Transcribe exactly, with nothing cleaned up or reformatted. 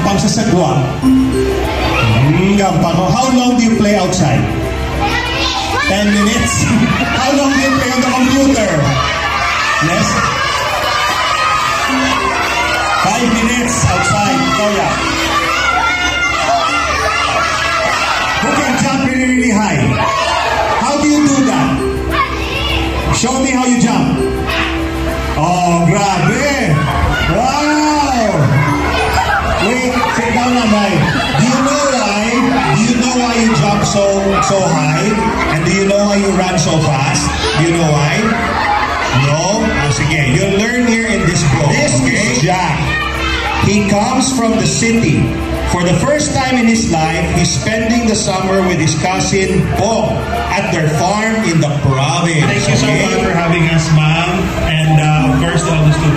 gampang sa sagwa. Hmm, gampang. How long do you play outside? ten minutes? How long do you play on the computer? Yes? five minutes outside. Oh, yeah. Who can jump really, really high? How do you do that? Show me how you jump. Oh, grabe. Wow. Wait, sit down na, Nay. Do you know why? Do you know why you jump so so high? And do you know why you run so fast? Do you know why? No? Oh, sige, you'll learn here in this book. This okay? is Jack. He comes from the city. For the first time in his life, he's spending the summer with his cousin Paul at their farm in the province. Thank you so okay? much for having us, ma'am. And uh, of course, to all the students.